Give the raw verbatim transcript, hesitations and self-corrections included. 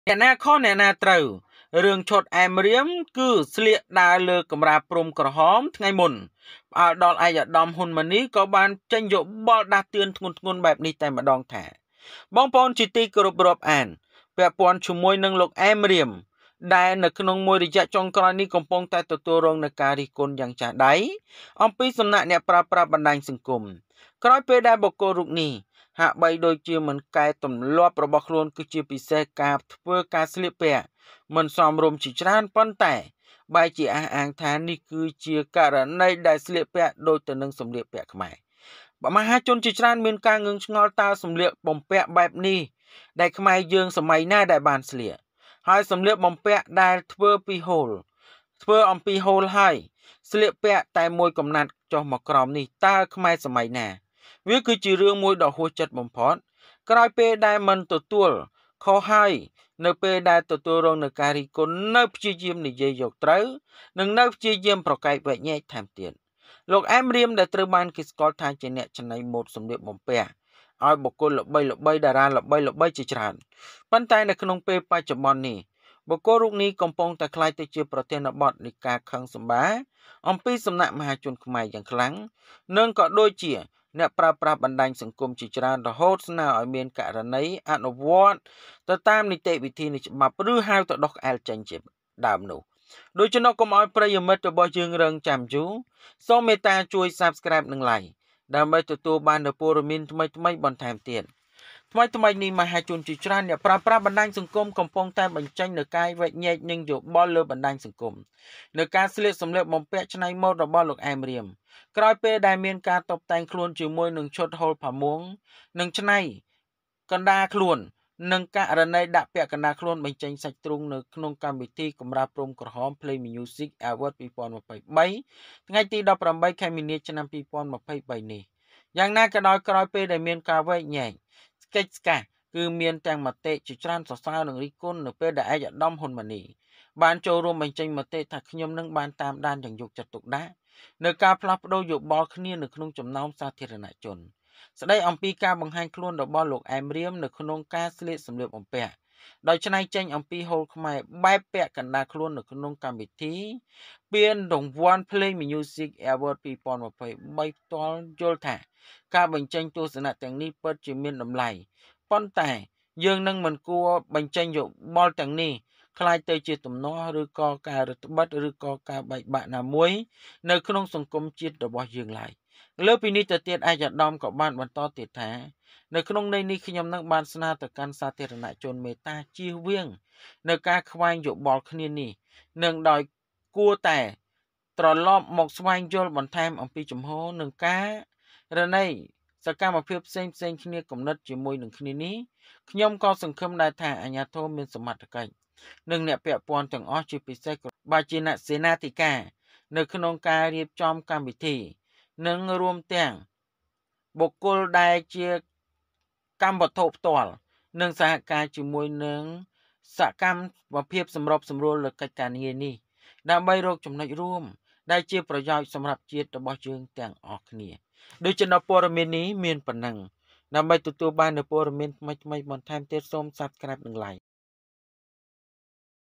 អ្នកណាខុសអ្នកណាត្រូវរឿងឈុតអែមរៀមគឺស្លៀកដើរលើកម្រាលព្រំក្រហមថ្ងៃមុនផ្អើលដល់ឯកឧត្តមហ៊ុនម៉ាណីក៏បានចេញយោបល់ដាស់តឿនធ្ងន់ធ្ងរបែបនេះតែម្ដងថាបងប្អូនជាទីគោរពរាប់អានពាក់ព័ន្ធជាមួយនឹងលោកអែមរៀមដែលនៅក្នុងមួយរយៈចុងក្រោយនេះកំពុងតែទទួលរងនឹងការរិះគន់យ៉ាងចាស់ដៃអំពីសំណាក់អ្នកប្រើប្រាស់បណ្ដាញសង្គមក្រោយពេលដែលបុគ្គលរូបនេះហាក់បីដូចជាមិនកែទម្លាប់របស់ខ្លួនគឺជាពិសេសការធ្វើការស្លៀកពាក់មិនសមរម្យជាច្រើនប៉ុន្តែបែរជាអះអាងថានេះគឺជាករណីដែលស្លៀកពាក់ដូចទៅនឹងសម្លៀកពាក់ខ្មែរមហាជនជាច្រើនមានការងឿងឆ្ងល់តើសម្លៀកបំពាក់បែបនេះដែលខ្មែរយើងសម័យណាដែលបានស្លៀកហើយសម្លៀកបំពាក់ដែលធ្វើពីហូលធ្វើអំពីហូលហើយស្លៀកពាក់តែមួយកំណាត់ចុះមកក្រោមនេះតើខ្មែរសម័យណាវាគឺជារឿងមួយដ៏ហួសចិត្តបំផុតក្រោយពេលដែលមិនទទួលខុសហើយនៅពេលដែលទទួលរងនឹងការរិះគន់នៅព្យាយាមនិយាយយកត្រូវនិងនៅព្យាយាមប្រកែកវែកញែកថែមទៀតលោកអែមរៀមដែលត្រូវបានគេស្គាល់ថាជាអ្នកច្នៃម៉ូដសម្លៀកបំពាក់ឲ្យបុគ្គលល្បីល្បីតារាល្បីល្បីជាច្រើនប៉ុន្តែនៅក្នុងពេលបច្ចុប្បន្ននេះបុគ្គលរូបនេះកំពុងតែក្លាយទៅជាប្រធានបទនៃការខឹងសម្បារអំពីសំណាក់មហាជនខ្មែរយ៉ាងខ្លាំងនិងក៏ដូចជាអ្នកប្រើប្រាស់បណ្ដាញសង្គមជាច្រើនរហូតស្នើឲ្យមានករណីអនុវត្តទៅតាមនីតិវិធីនៃច្បាប់ឬហៅទៅដោះក្អែលចេញជាដើមនោះដូច្នោះកុំឲ្យប្រិយមិត្តរបស់យើងរងចាំយូរសូមមេត្តាជួយ Subscribe និង Like ដើម្បីទទួលបាននូវព័ត៌មានថ្មីៗបន្ថែមទៀតថ្មីថ្មីនេះមហាជនជាច្រើនអ្នកប្រើប្រាស់បណ្ដាញសង្គមកំពុងតែបញ្ចេញនូវការវែកញែកនិងយោបល់លើបណ្ដាញសង្គមនៅការស្លៀកសម្លៀកបំពាក់ច្នៃម៉ូដរបស់លោកអែមរៀមក្រោយពេលដែលមានការតុបតែងខ្លួនជាមួយនឹងឈុតហូលផាមួងនិងច្នៃកណ្ដាលខ្លួននិងករណីដាក់ពាក់កណ្ដាលខ្លួនបញ្ចេញសាច់ទ្រូងនៅក្នុងកម្មវិធីកម្រាលព្រំក្រហម Play Music Award ពីរពាន់ម្ភៃបីថ្ងៃទីដប់ប្រាំបីខែមីនាឆ្នាំពីរពាន់ម្ភៃបីនេះយ៉ាងណាក៏ដោយក្រោយពេលដែលមានការវែកញែកស្កេចស្កាគឺមានទាំងមតិជាច្រើនសរសើរនិងរិះគន់នៅពេលដែលឯកឧត្តមហ៊ុនម៉ាណីបានចូលរួមបញ្ចេញមតិថាខ្ញុំនឹងបានតាមដានយ៉ាងយកចិត្តទុកដាក់នៅការផ្លាស់ប្ដូរយោបល់គ្នានៅក្នុងចំណោមសាធារណជនស្ដីអំពីការបង្ហាញខ្លួនរបស់លោកអែមរៀមនៅក្នុងការស្លៀកសម្លៀកបំពាក់ដោយច្នៃចេញអំពីហូលខ្មែរបែបពាក់កណ្ដាលខ្លួននៅក្នុងកម្មវិធីពានរង្វាន់ Play Music Award ពីរពាន់ម្ភៃបីផ្ទាល់យល់ថាការបញ្ចេញទស្សនៈទាំងនេះពិតជាមានតម្លៃប៉ុន្តែយើងនឹងមិនគួរបញ្ចេញយោបល់ទាំងនេះខ្លាចទៅជាទំនាស់ឬក៏ការរឹតបន្តឹងឬក៏ការបែកបាក់ណាមួយនៅក្នុងសង្គមជាតិរបស់យើងឡើយលើពីនេះទៅទៀតឯកឧត្តមក៏បានបន្តទៀតថានៅក្នុងន័យនេះខ្ញុំនឹងបានស្នើទៅកាន់សាធារណជនមេត្តាជៀសវាងនៅការខ្វែងយោបល់គ្នានេះនឹងដោយគួរតែត្រឡប់មកស្វែងយល់បន្ថែមអំពីជំហរនិងការរណីសកម្មភាពផ្សេងផ្សេងគ្នាគំនិតជាមួយនឹងគ្នានេះខ្ញុំក៏សង្ឃឹមដែរថាអាជ្ញាធរមានសមត្ថកិច្ចនិងអ្នកពាក់ព័ន្ធទាំងអស់ជាពិសេសបើជាអ្នកសេនាធិការនៅក្នុងការរៀបចំកម្មវិធីនិងរួមទាំងបុគ្គលដែលជាកម្មវត្ថុផ្ទាល់និងសហការជាមួយនឹងសកម្មភាពសម្របសម្រួលលើកិច្ចការងារនេះដើម្បីរកចំណុចរួមដែលជាប្រយោជន៍សម្រាប់ជាតិរបស់យើងទាំងអស់គ្នាដូច្នេះព័ត៌មាននេះមានប៉ុណ្ណឹងដើម្បីទទួលបាននូវព័ត៌មានថ្មីៗបន្ថែមទៀតសូម Subscribe និង Like